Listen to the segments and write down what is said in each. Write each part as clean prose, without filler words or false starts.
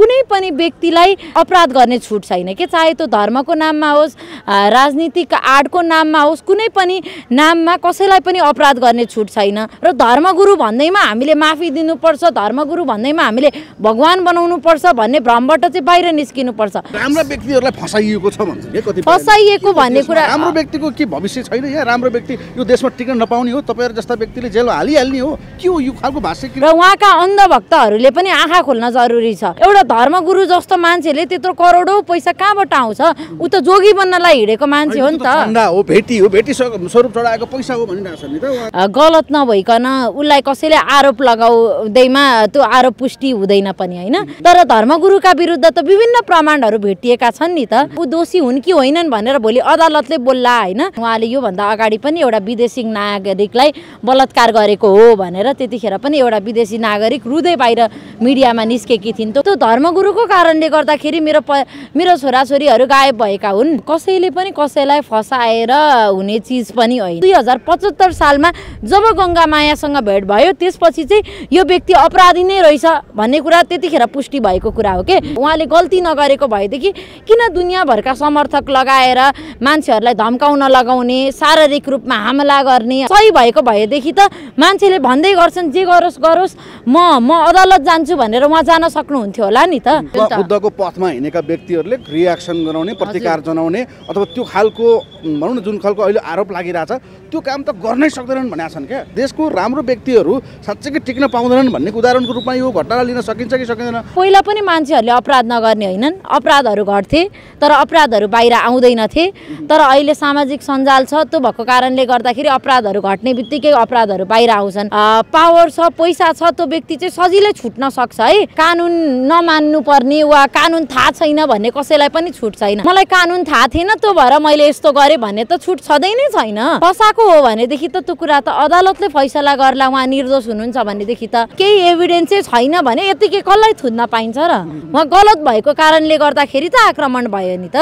कुनै पनि व्यक्तिलाई अपराध गर्ने छुट छैन के, चाहे त्यो धर्मको नाममा होस्, राजनीतिक आडको नाममा होस्, कुनै पनि नाममा कसैलाई पनि अपराध गर्ने छुट छैन। र धर्मगुरु भन्दैमा हामीले माफी दिनुपर्छ, धर्मगुरु भन्दैमा हामीले भगवान बनाउनु पर्छ भन्ने भ्रमबाट चाहिँ बाहिर निस्किनु पर्छ। राम्रो व्यक्तिहरूलाई फसाइएको छ भन्छ नि कति, फसाइएको भन्ने कुरा राम्रो व्यक्तिको के भविष्य छैन यहाँ, राम्रो व्यक्ति यो देशमा टिक्न नपाउने हो, तपाईहरु जस्ता व्यक्तिले जेलमा हालिहाल्ने हो, के हो यो खालको भाष्य? र उहाँका अन्धभक्तहरूले पनि आँखा खोल्न जरुरी छ। एउटा धर्मगुरु जस्तो मान्छेले त्यत्रो करोडौं पैसा कहाँबाट आउँछ? उ त जोगी बन्नलाई हिडेको मान्छे हो नि त। चन्दा हो, भेटी हो, भेटी स्वरूप चढाएको पैसा हो भनिरहेछ नि त। गलत नभइकन उसलाई कसैले आरोप लगाउँदैमा त्यो आरोप पुष्टि हुँदैन पनि हैन। तर धर्मगुरुका विरुद्ध त विभिन्न प्रमाणहरू भेटिएका छन् नि त। उ दोषी हुन् कि होइनन् भनेर भोलि अदालतले बोल्ला हैन। उहाँले यो भन्दा अगाडि पनि एउटा विदेशी नागरिकलाई बलात्कार गरेको हो भनेर त्यतिखेर पनि एउटा विदेशी नागरिक रुँदै बाहिर मिडियामा निस्केकी थिइन्। त्यो धर्मगुरुको कारणले गर्दाखेरि मेरो छोराछोरीहरू गायब भएका हुन्। कसैले पनि कसैलाई फसाएर हुने चिज पनि होइन। 2075 सालमा जब गङ्गामायासँग भेट भयो त्यसपछि चाहिँ यो व्यक्ति अपराधी नै रहेछ भन्ने कुरा त्यतिखेर पुष्टि भएको कुरा हो के। उहाँले गल्ती नगरेको भएदेखि किन दुनियाँभरका समर्थक लगाएर मान्छेहरूलाई धम्काउन लगाउने, शारीरिक रूपमा हमला गर्ने? सही भएको भएदेखि त मान्छेले भन्दै गर्छन् जे गरोस् गरोस् म अदालत जान्छु भनेर उहाँ जान सक्नुहुन्थ्यो होला नि त। बुद्धको पथमा हिँडेका व्यक्तिहरूले रियाक्सन गराउने, प्रतिकार जनाउने अथवा त्यो खालको भनौँ न जुन खालको अहिले आरोप लागिरहेछ त्यो काम त गर्नै सक्दैनन् भनेका छन् क्या। देशको राम्रो व्यक्तिहरू साँच्चै टिक्न पाउँदैनन् भन्नेको उदाहरणको रूपमा यो घटनालाई लिन सकिन्छ कि सकिँदैन? पहिला पनि मान्छेहरूले अपराध नगर्ने होइनन्, अपराधहरू घट्थे तर अपराधहरू बाहिर आउँदैनथे। तर अहिले सामाजिक सञ्जाल छ, त्यो भएको कारणले गर्दाखेरि अपराधहरू घट्ने बित्तिकै अपराधहरू बाहिर आउँछन्। पावर छ, पैसा छ, त्यो व्यक्ति चाहिँ सजिलै छुट्न सक्छ है। कानुन नमान्नु पर्ने वा कानुन थाहा छैन भन्ने कसैलाई पनि छुट छैन। मलाई कानुन थाहा थिएन त्यो भएर मैले यस्तो गरेँ भन्ने त छुट छँदै नै छैन। फसाएको हो भनेदेखि त त्यो कुरा त अदालतले फैसला गर्ला उहाँ निर्दोष हुनुहुन्छ भनेदेखि त केही एभिडेन्सै छैन भने यतिकै कसलाई थुन्न पाइन्छ र? उहाँ गलत भएको कारणले गर्दाखेरि त आक्रमण भयो नि त।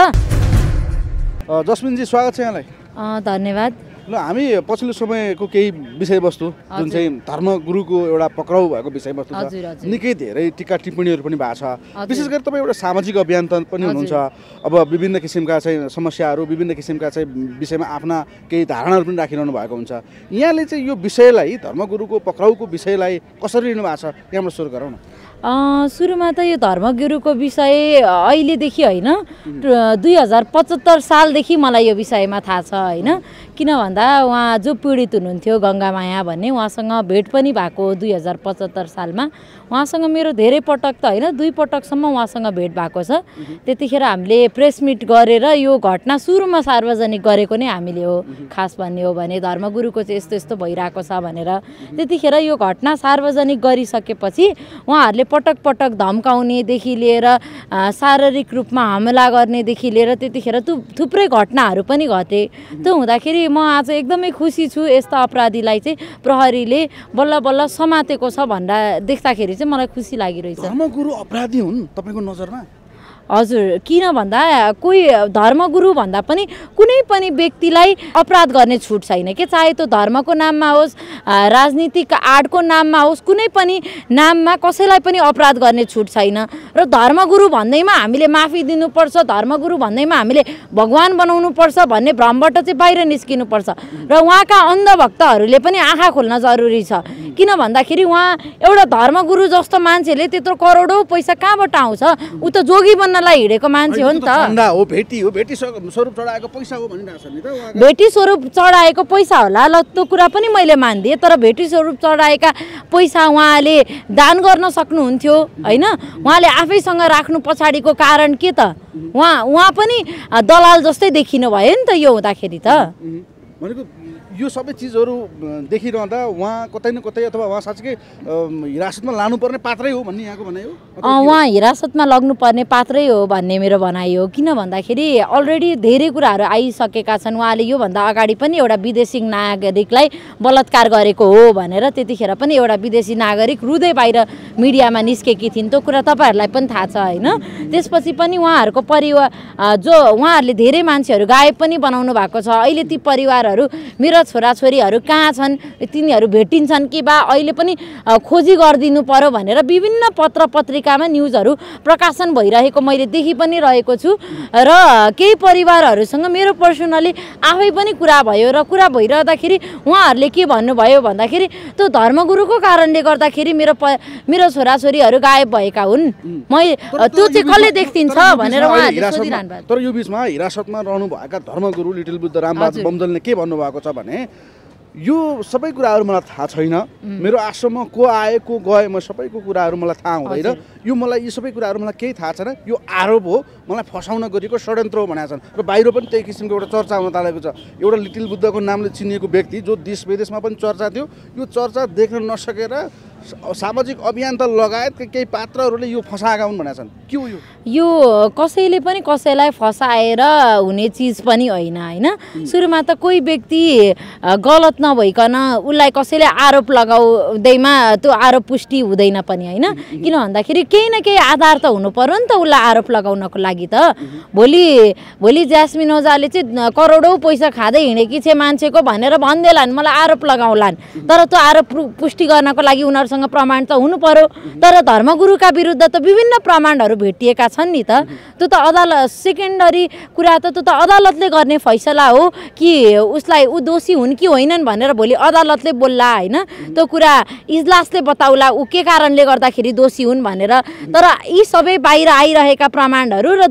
जस्मिनजी स्वागत छ यहाँलाई। धन्यवाद। ल हामी पछिल्लो समयको केही विषयवस्तु जुन चाहिँ धर्मगुरुको एउटा पक्राउ भएको विषयवस्तु छ, निकै धेरै टिका टिप्पणीहरू पनि भएको छ। विशेष गरी तपाईँ एउटा सामाजिक अभियन्ता पनि हुनुहुन्छ। अब विभिन्न किसिमका चाहिँ समस्याहरू, विभिन्न किसिमका चाहिँ विषयमा आफ्ना केही धारणाहरू पनि राखिरहनु भएको हुन्छ। यहाँले चाहिँ यो विषयलाई, धर्मगुरुको पक्राउको विषयलाई कसरी लिनु भएको छ त्यहाँबाट सुरु गरौँ न। सुरुमा त यो धर्मगुरुको विषय अहिलेदेखि होइन, 2075 सालदेखि मलाई यो विषयमा थाहा छ होइन। किन भन्दा उहाँ जो पीडित हुनुहुन्थ्यो गङ्गामाया भन्ने, उहाँसँग भेट पनि भएको 2075 सालमा। उहाँसँग मेरो धेरै पटक त होइन, 2 पटकसम्म उहाँसँग भेट भएको छ। त्यतिखेर हामीले प्रेस मिट गरेर यो घटना सुरुमा सार्वजनिक गरेको नै हामीले हो। खास भन्ने हो भने धर्मगुरुको चाहिँ यस्तो यस्तो भइरहेको छ भनेर। त्यतिखेर यो घटना सार्वजनिक गरिसकेपछि उहाँहरूले पटक पटक धम्काउनेदेखि लिएर शारीरिक रूपमा हमला गर्नेदेखि लिएर त्यतिखेर थुप्रै घटनाहरू पनि घटे। त्यो हुँदाखेरि म आज एकदमै खुसी छु यस्ता अपराधीलाई चाहिँ प्रहरीले बल्ल बल्ल समातेको छ भनेर देख्दाखेरि चाहिँ मलाई खुसी लागिरहेछ। धर्मगुरु अपराधी हुन् तपाईँको नजरमा? हजुर, किन भन्दा कोही धर्मगुरु भन्दा पनि कुनै पनि व्यक्तिलाई अपराध गर्ने छुट छैन के, चाहे त्यो धर्मको नाममा होस्, राजनीतिक आडको नाममा होस्, कुनै पनि नाममा कसैलाई पनि अपराध गर्ने छुट छैन। र धर्मगुरु भन्दैमा हामीले माफी दिनुपर्छ, धर्मगुरु भन्दैमा हामीले भगवान बनाउनु पर्छ भन्ने भ्रमबाट चाहिँ बाहिर निस्किनु पर्छ। र उहाँका अन्धभक्तहरूले पनि आँखा खोल्न जरुरी छ। किन भन्दाखेरि उहाँ एउटा धर्मगुरु जस्तो मान्छेले त्यत्रो करोडौं पैसा कहाँबाट आउँछ? उ त जोगी बन्नलाई हिडेको मान्छे हो नि त। चन्दा हो, भेटी हो, भेटी स्वरूप चढाएको पैसा हो भनिरहेछ नि त। भेटी स्वरूप चढाएको पैसा होला, ल त्यो कुरा पनि मैले मान्दिएँ। तर भेटी स्वरूप चढाएका पैसा उहाँले दान गर्न सक्नुहुन्थ्यो होइन। उहाँले आफैसँग राख्नु पछाडिको कारण के त? उहाँ पनि दलाल जस्तै देखिनु भयो नि त यो हुँदाखेरि त। भनेको यो सबै चिजहरू देखिरहँदा उहाँ कतै न कतै अथवा उहाँ साँच्चै हिरासतमा लानुपर्ने पात्रै हो भन्ने यहाँको भनाइ हो? उहाँ हिरासतमा लग्नुपर्ने पात्रै हो भन्ने मेरो भनाइ हो। किन भन्दाखेरि अलरेडी धेरै कुराहरू आइसकेका छन्। उहाँले योभन्दा अगाडि पनि एउटा विदेशी नागरिकलाई बलात्कार गरेको हो भनेर त्यतिखेर पनि एउटा विदेशी नागरिक रुँदै बाहिर मिडियामा निस्केकी थिइन्। त्यो कुरा तपाईँहरूलाई पनि थाहा छ होइन। त्यसपछि पनि उहाँहरूको परिवार जो उहाँहरूले धेरै मान्छेहरू गायब पनि बनाउनु भएको छ। अहिले ती परिवारहरू मेरा मेरा छोराछोरीहरू कहाँ छन्, तिनीहरू भेटिन्छन् कि बा अहिले पनि खोजी गरिदिनु पर्यो भनेर विभिन्न पत्र पत्रिकामा न्युजहरू प्रकाशन भइरहेको मैले देखि पनि रहेको छु। र केही परिवारहरूसँग मेरो पर्सनली आफै पनि कुरा भयो र कुरा भइरहँदाखेरि उहाँहरूले के भन्नुभयो भन्दाखेरि त्यो धर्मगुरुको कारणले गर्दाखेरि मेरो छोराछोरीहरू गायब भएका हुन्, त्यो चाहिँ कसले देखिन्छ भनेर उहाँहरूले सोधिरहनु भएको। तर यो बिचमा हिरासतमा रहनुभएका धर्मगुरु लिटिल बुद्ध रामबहादुर बमजलले के भन्नुभएको छ भने यो सबै कुराहरू मलाई थाहा छैन, मेरो आश्रममा को आए को गए म सबैको कुराहरू मलाई थाहा हुँदैन, यो सबै कुराहरू मलाई केही थाहा छैन, यो आरोप हो, मलाई फसाउन गरिएको षड्यन्त्र हो भनेका छन्। र बाहिर पनि त्यही किसिमको एउटा चर्चा हुन थालेको छ। एउटा लिटिल बुद्धको नामले चिनिएको व्यक्ति जो देश विदेशमा पनि चर्चा थियो, यो चर्चा देख्न नसकेर सामाजिक अभियान त लगायत केही पात्रहरूले यो फसाएका हुन् भनेका छन्। के हो यो कसैले पनि कसैलाई फसाएर हुने चिज पनि होइन होइन। सुरुमा त कोही व्यक्ति गलत नभइकन उसलाई कसैले आरोप लगाउँदैमा त्यो आरोप पुष्टि हुँदैन पनि होइन। किन भन्दाखेरि केही न केही आधार त हुनु पर्यो नि त उसलाई आरोप लगाउनको लागि त। भोलि ज्यास्मिन ओझाले चाहिँ करोडौँ पैसा खाँदै हिँडेकी छे मान्छेको भनेर भन्दैलान्, मलाई आरोप लगाउलान्, तर त्यो आरोप पुष्टि गर्नको लागि उनीहरूसँग प्रमाण त हुनु पर्यो। तर धर्मगुरुका विरुद्ध त विभिन्न प्रमाणहरू भेटिएका छन् नि त। त्यो त अदालत सेकेन्डरी कुरा त त्यो त अदालतले गर्ने फैसला हो कि ऊ दोषी हुन् कि होइनन् भनेर भोलि अदालतले बोल्ला होइन। त्यो कुरा इजलासले बताउला ऊ के कारणले गर्दाखेरि दोषी हुन् भनेर। तर यी सबै बाहिर आइरहेका प्रमाणहरू र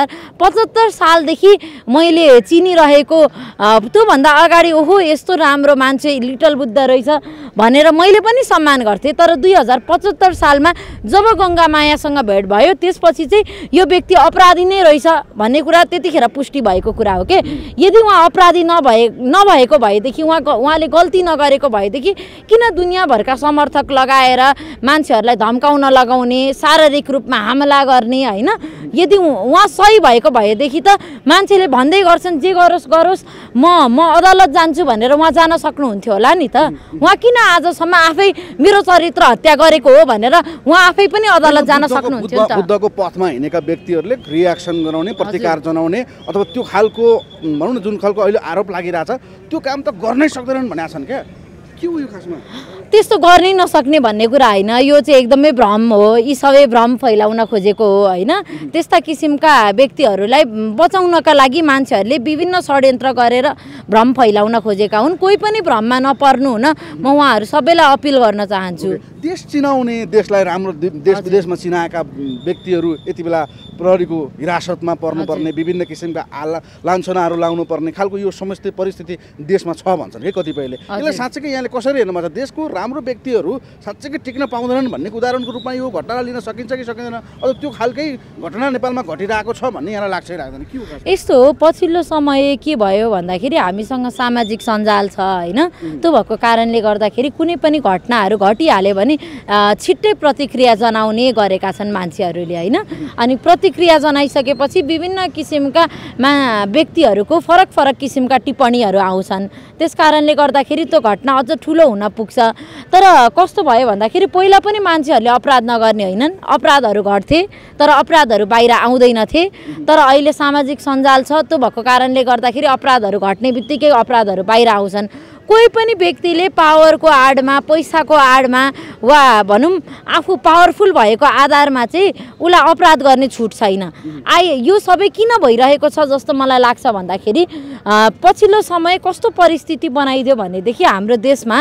2075 सालदेखि मैले चिनिरहेको त्योभन्दा अगाडि ओहो यस्तो राम्रो मान्छे लिटल बुद्ध रहेछ भनेर मैले पनि सम्मान गर्थेँ। तर 2075 सालमा जब गङ्गा मायासँग भेट भयो त्यसपछि चाहिँ यो व्यक्ति अपराधी नै रहेछ भन्ने कुरा त्यतिखेर पुष्टि भएको कुरा हो के। यदि उहाँ अपराधी नभएको भएदेखि उहाँले गल्ती नगरेको भएदेखि किन दुनियाँभरका समर्थक लगाएर मान्छेहरूलाई धम्काउन लगाउने, शारीरिक रूपमा हमला गर्ने होइन। यदि उहाँ सही भएको भएदेखि त मान्छेले भन्दै गर्छन् जे गरोस् म अदालत जान्छु भनेर उहाँ जान सक्नुहुन्थ्यो होला नि त। उहाँ किन आजसम्म आफै मेरो चरित्र हत्या गरेको हो भनेर उहाँ आफै पनि अदालत जान सक्नुहुन्थ्यो नि त। बुद्धको पथमा हिँडेका व्यक्तिहरूले रियाक्सन गराउने, प्रतिकार जनाउने अथवा त्यो खालको भनौँ न जुन खालको अहिले आरोप लागिरहेछ त्यो काम त गर्नै सक्दैनन् भनेका छन् क्या। के हो यो खासमा? त्यस्तो गर्नै नसक्ने भन्ने कुरा होइन, यो चाहिँ एकदमै भ्रम हो। यी सबै भ्रम फैलाउन खोजेको हो होइन। त्यस्ता किसिमका व्यक्तिहरूलाई बचाउनका लागि मान्छेहरूले विभिन्न षड्यन्त्र गरेर भ्रम फैलाउन खोजेका हुन्। कोही पनि भ्रममा नपर्नु हुन म उहाँहरू सबैलाई अपिल गर्न चाहन्छु। देश चिनाउने, देशलाई राम्रो देश विदेशमा चिनाएका व्यक्तिहरू यति बेला प्रहरीको हिरासतमा पर्नुपर्ने, विभिन्न किसिमका लान्छनाहरू लाउनु पर्ने खालको यो समस्त परिस्थिति देशमा छ भन्छन् कि कतिपयले। यसलाई साँच्चैकै यहाँले कसरी हेर्नुपर्छ? देशको राम्रो व्यक्तिहरू साँच्चैकै टिक्न पाउँदैनन् भन्ने उदाहरणको रूपमा यो घटनालाई लिन सकिन्छ कि सकिँदैन? अझ त्यो खालकै घटना नेपालमा घटिरहेको छ भन्ने यहाँलाई लाग्छ लाग्दैन? के हो यस्तो हो? पछिल्लो समय के भयो भन्दाखेरि हामीसँग सामाजिक सञ्जाल छ होइन। त्यो भएको कारणले गर्दाखेरि कुनै पनि घटनाहरू घटिहाल्यो भने छिट्टै प्रतिक्रिया जनाउने गरेका छन् मान्छेहरूले होइन। अनि प्रतिक्रिया जनाइसकेपछि विभिन्न किसिमका व्यक्तिहरूको फरक फरक किसिमका टिप्पणीहरू आउँछन्। त्यस कारणले गर्दाखेरि त्यो घटना अझ ठुलो हुन पुग्छ। तर कस्तो भयो भन्दाखेरि पहिला पनि मान्छेहरूले अपराध नगर्ने होइनन्, अपराधहरू घट्थे तर अपराधहरू बाहिर आउँदैनथे। तर अहिले सामाजिक सञ्जाल छ, त्यो भएको कारणले गर्दाखेरि अपराधहरू घट्ने बित्तिकै अपराधहरू बाहिर आउँछन्। कोही पनि व्यक्तिले पावरको आडमा, पैसाको आडमा वा भनौँ आफू पावरफुल भएको आधारमा चाहिँ उसलाई अपराध गर्ने छुट छैन। यो सबै किन भइरहेको छ जस्तो मलाई लाग्छ भन्दाखेरि पछिल्लो समय कस्तो परिस्थिति बनाइदियो भनेदेखि हाम्रो देशमा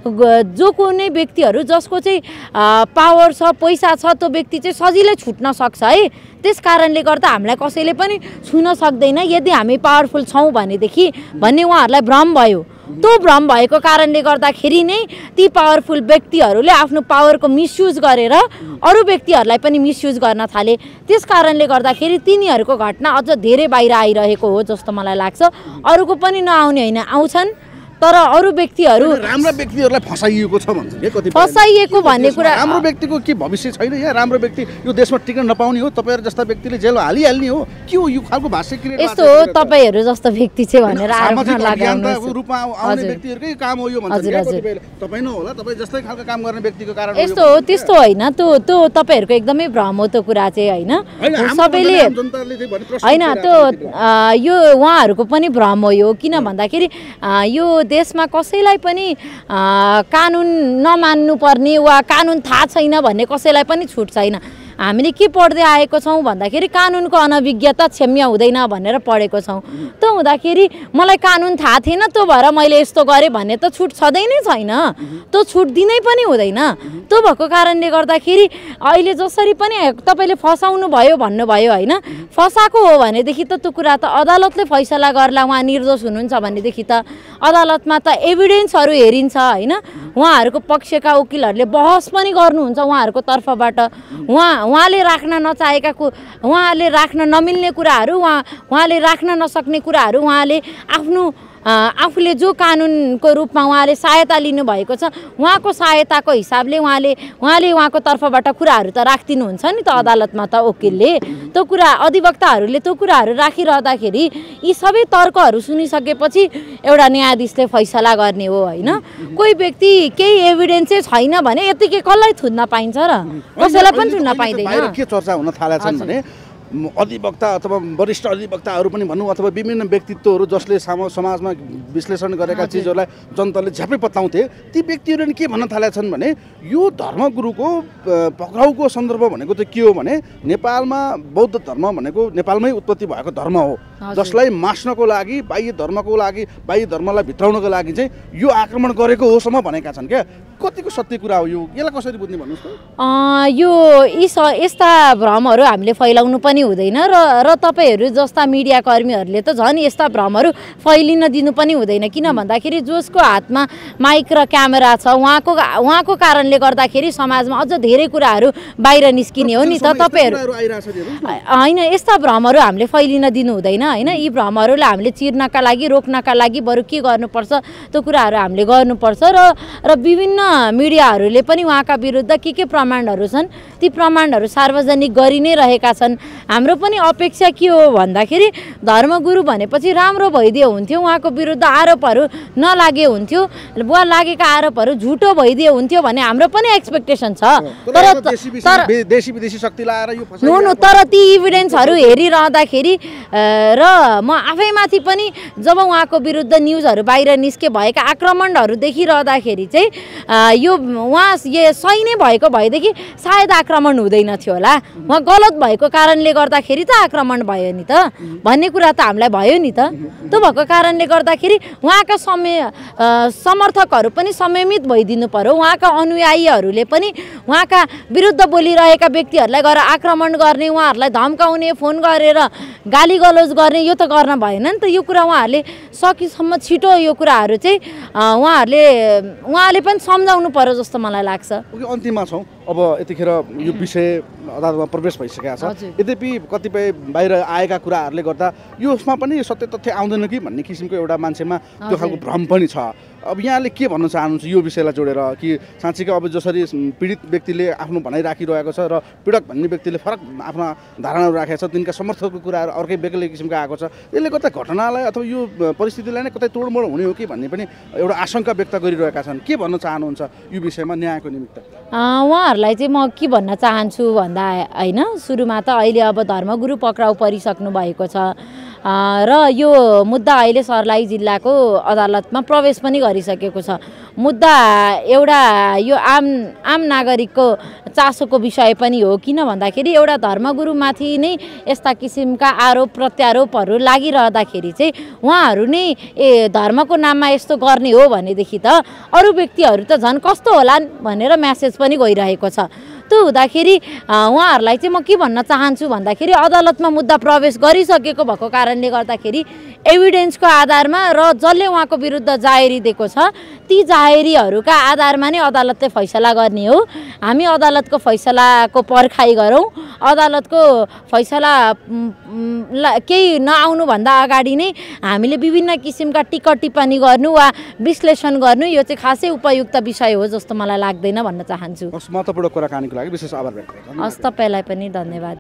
जो कुनै व्यक्तिहरू जसको चाहिँ पावर छ, पैसा छ, त्यो व्यक्ति चाहिँ सजिलै छुट्न सक्छ है। त्यस कारणले गर्दा हामीलाई कसैले पनि छुन सक्दैन यदि हामी पावरफुल छौँ भनेदेखि भन्ने उहाँहरूलाई भ्रम भयो। त्यो भ्रम भएको कारणले गर्दाखेरि नै ती पावरफुल व्यक्तिहरूले आफ्नो पावरको मिसयुज गरेर अरू व्यक्तिहरूलाई पनि मिसयुज गर्न थाले। त्यस कारणले गर्दाखेरि तिनीहरूको घटना अझ धेरै बाहिर आइरहेको हो जस्तो मलाई लाग्छ। अरूको पनि नआउने होइन, आउँछन् तर अरू व्यक्तिहरू राम्रो व्यक्तिहरूलाई फसाइएको छ भन्छ के कति फसाइएको भन्ने कुरा। राम्रो व्यक्तिको के भविष्य छैन? यहाँ राम्रो व्यक्ति यो देशमा टिक्न नपाउने हो? तपाईँहरू जस्ता व्यक्तिले जेल हालिहाल्ने हो? के हो यो खालको भाष्य क्रिएट? यस्तो हो, तपाईँहरू जस्तो व्यक्ति चाहिँ भनेर सामाजिक अभियानको रूपमा आउने व्यक्तिहरूकै काम हो यो भन्छ कतिपयले। तपाईँ नहोला, तपाईँ जस्तै खालको काम गर्ने व्यक्तिको कारण हो। यस्तो हो, त्यस्तो होइन। त्यो तपाईँहरूको एकदमै भ्रम हो त्यो कुरा चाहिँ होइन। सबैले होइन, त्यो यो उहाँहरूको पनि भ्रम हो यो। किन भन्दाखेरि यो देशमा कसैलाई पनि कानुन नमान्नुपर्ने वा कानुन थाहा छैन भन्ने कसैलाई पनि छुट छैन। हामीले के पढ्दै आएको छौँ भन्दाखेरि कानुनको अनभिज्ञता क्षम्य हुँदैन भनेर पढेको छौँ। त हुँदाखेरि मलाई कानुन थाहा थिएन त्यो भएर मैले यस्तो गरेँ भन्ने त छुट छँदै नै छैन, त्यो छुट दिनै पनि हुँदैन। त्यो भएको कारणले गर्दाखेरि अहिले जसरी पनि तपाईँले फसाउनु भयो भन्नुभयो होइन, फसाएको हो भनेदेखि त त्यो कुरा त अदालतले फैसला गर्ला उहाँ निर्दोष हुनुहुन्छ भनेदेखि त अदालतमा त एभिडेन्सहरू हेरिन्छ होइन। उहाँहरूको पक्षका वकिलहरूले बहस पनि गर्नुहुन्छ उहाँहरूको तर्फबाट। उहाँले राख्न नचाहेका उहाँले राख्न नमिल्ने कुराहरू उहाँले राख्न नसक्ने कुराहरू उहाँले आफूले जो कानुनको रूपमा उहाँले सहायता लिनुभएको छ उहाँको सहायताको हिसाबले उहाँले उहाँको तर्फबाट कुराहरू त राखिदिनुहुन्छ नि त अदालतमा त वकिलले। त्यो कुरा अधिवक्ताहरूले त्यो कुराहरू राखिरहँदाखेरि यी सबै तर्कहरू सुनिसकेपछि एउटा न्यायाधीशले फैसला गर्ने हो होइन। कोही व्यक्ति केही एभिडेन्सै छैन भने यतिकै कसलाई थुन्न पाइन्छ र? कसैलाई पनि थुन्न पाइँदैन। के चर्चा हुन थालेका छन् भने अधिवक्ता अथवा वरिष्ठ अधिवक्ताहरू पनि भनौँ अथवा विभिन्न व्यक्तित्वहरू जसले समाजमा विश्लेषण गरेका चिजहरूलाई जनताले झ्यापै पत्याउँथे, ती व्यक्तिहरूले के भन्न थालेका छन् भने यो धर्मगुरुको पक्राउको सन्दर्भ भनेको चाहिँ के हो भने नेपालमा बौद्ध धर्म भनेको नेपालमै उत्पत्ति भएको धर्म हो, जसलाई मास्नको लागि बाह्य धर्मलाई भित्राउनको लागि चाहिँ यो आक्रमण गरेको होसम्म भनेका छन्। क्या कतिको सत्य कुरा हो यो? यसलाई कसरी बुझ्ने भन्नुहोस् त? यो यस्ता भ्रमहरू हामीले फैलाउनु पनि हुँदैन र तपाईँहरू जस्ता मिडिया कर्मीहरूले त झन् यस्ता भ्रमहरू फैलिन दिनु पनि हुँदैन। किन भन्दाखेरि जसको हातमा माइक र क्यामेरा छ उहाँको कारणले गर्दाखेरि समाजमा अझ धेरै कुराहरू बाहिर निस्किने हो नि त। तपाईँहरू होइन, यस्ता भ्रमहरू हामीले फैलिन दिनु हुँदैन होइन। यी भ्रमहरूलाई हामीले चिर्नका लागि रोक्नका लागि बरु के गर्नुपर्छ त्यो कुराहरू हामीले गर्नुपर्छ र विभिन्न मिडियाहरूले पनि उहाँका विरुद्ध के प्रमाणहरू छन् ती प्रमाणहरू सार्वजनिक गरि नै रहेका छन्। हाम्रो पनि अपेक्षा के हो भन्दाखेरि धर्मगुरु भनेपछि राम्रो भइदिए हुन्थ्यो, उहाँको विरुद्ध आरोपहरू नलागे हुन्थ्यो वा लागेका आरोपहरू झुटो भइदिए हुन्थ्यो भन्ने हाम्रो पनि एक्सपेक्टेसन छ। तर ती इभिडेन्सहरू हेरिरहँदाखेरि र म आफैमाथि पनि जब उहाँको विरुद्ध न्युजहरू बाहिर निस्के भएका आक्रमणहरू देखिरहँदाखेरि चाहिँ यो उहाँ सही नै भएको भएदेखि सायद आक्रमण हुँदैन थियो होला, उहाँ गलत भएको कारणले गर्दाखेरि त आक्रमण भयो नि त भन्ने कुरा त हामीलाई भयो नि त। त्यो भएको कारणले गर्दाखेरि उहाँका समर्थकहरू पनि संयमित भइदिनु पर्यो। उहाँका अनुयायीहरूले पनि उहाँका विरुद्ध बोलिरहेका व्यक्तिहरूलाई गएर आक्रमण गर्ने, उहाँहरूलाई धम्काउने, फोन गरेर गाली गलौज गर्ने यो त गर्न भएन नि त। यो कुरा उहाँहरूले सकेसम्म छिटो यो कुराहरू चाहिँ उहाँले पनि सम्झाउनु पर्यो जस्तो मलाई लाग्छ। अन्तिममा छौँ अब, यतिखेर यो विषय अदालतमा प्रवेश भइसकेको छ, यद्यपि कतिपय बाहिर आएका कुराहरूले गर्दा यसमा पनि सत्य तथ्य आउँदैन कि भन्ने किसिमको एउटा मान्छेमा त्यो खालको भ्रम पनि छ। अब यहाँले के भन्न चाहनुहुन्छ यो विषयलाई जोडेर कि साँच्चीकै अब जसरी पीडित व्यक्तिले आफ्नो भनाइ राखिरहेको छ र पीडक भन्ने व्यक्तिले फरक आफ्ना धारणाहरू राखेको छ, तिनका समर्थकको कुराहरू अर्कै बेग्लै किसिमको आएको छ, यसले गर्दा घटनालाई अथवा यो परिस्थितिलाई नै कतै तोडमोड हुने हो कि भन्ने पनि एउटा आशंका व्यक्त गरिरहेका छन्। के भन्न चाहनुहुन्छ यो विषयमा न्यायको निमित्त? उहाँहरूलाई चाहिँ म के भन्न चाहन्छु भन्दा होइन, सुरुमा त अहिले अब धर्मगुरु पक्राउ परिसक्नु भएको छ र यो मुद्दा अहिले सर्लाही जिल्लाको अदालतमा प्रवेश पनि गरिसकेको छ। मुद्दा एउटा यो आम नागरिकको चासोको विषय पनि हो। किन भन्दाखेरि एउटा धर्मगुरुमाथि नै यस्ता किसिमका आरोप प्रत्यारोपहरू लागिरहँदाखेरि चाहिँ उहाँहरू नै धर्मको नाममा यस्तो गर्ने हो भनेदेखि त अरू व्यक्तिहरू त झन् कस्तो होला भनेर म्यासेज पनि गइरहेको छ। त्यो हुँदाखेरि उहाँहरूलाई चाहिँ म के भन्न चाहन्छु भन्दाखेरि अदालतमा मुद्दा प्रवेश गरिसकेको भएको कारणले गर्दाखेरि एभिडेन्सको आधारमा र जसले उहाँको विरुद्ध जाहेरी दिएको छ ती जाहेरीहरूका आधारमा नै अदालतले फैसला गर्ने हो। हामी अदालतको फैसलाको पर्खाइ गरौँ, अदालतको फैसला केही नआउनुभन्दा अगाडि नै हामीले विभिन्न किसिमका टिका टिप्पणी गर्नु वा विश्लेषण गर्नु यो चाहिँ खासै उपयुक्त विषय हो जस्तो मलाई लाग्दैन भन्न चाहन्छु। महत्त्वपूर्ण कुराकानीको लागि विशेष आभार व्यक्त गर्छु। हस्, तपाईँलाई पनि धन्यवाद।